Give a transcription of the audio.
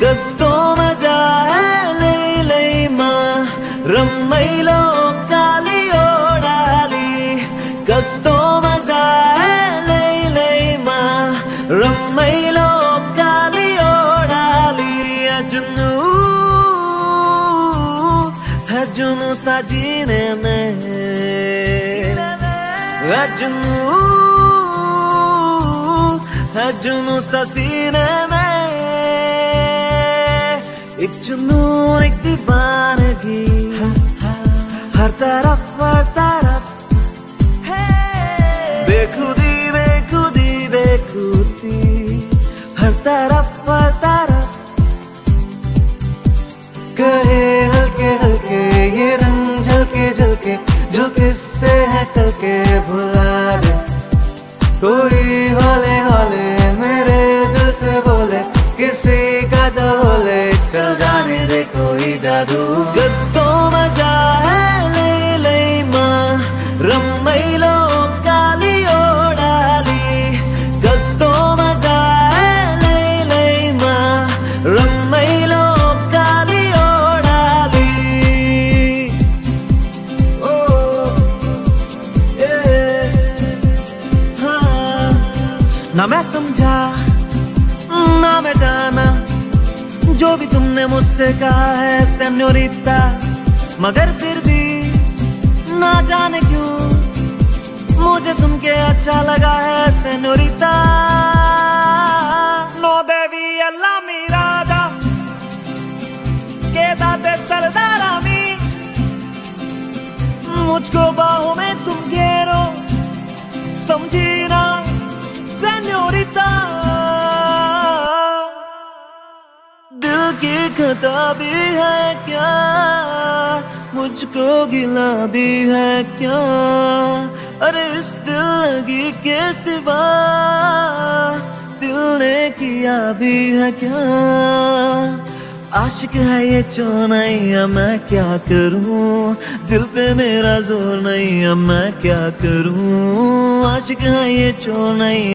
कस्तो मजा है लैलैमा रमाइलो काली ओडाली। कस्तो मजा है लैलैमा रमाइलो काली ओडाली। जुनू साजीने में जुनू सीने में एक जुनून एक दीवानगी हर तरफ बेखुदी बेखुदी बेखुदी हर तरफ कहे हल्के हल्के ये रंग झलके झलके जो किससे है कल के भुला दे। कोई हौले हौले मेरे दिल से बोले किसी का दौले चल जाने दे कोई जादू। कस्तो मजा है लैलैमा रमाइलो काली ओडाली। कस्तो मजा है लैलैमा रमाइलो काली ओडाली। ओ हाँ ना मैं समझा ना मैं जाना जो भी तुमने मुझसे कहा है सेन्योरिटा, मगर फिर भी ना जाने क्यों मुझे सुन के अच्छा लगा है सेन्योरिटा। नो देवी अल्लाह मीरादा के दाते सरदारा मी मुझको बाहों में तुम घेरो समझी ना सेन्योरिटा। दिल की खता भी है क्या मुझको गिला भी है क्या। अरे इस दिल लगी के सिवा दिल ने किया भी है क्या। आशिक है ये चोर नहीं अब मैं क्या करूं। दिल पे मेरा जोर नहीं अब मैं क्या करूं। आशिक है ये चोर नहीं।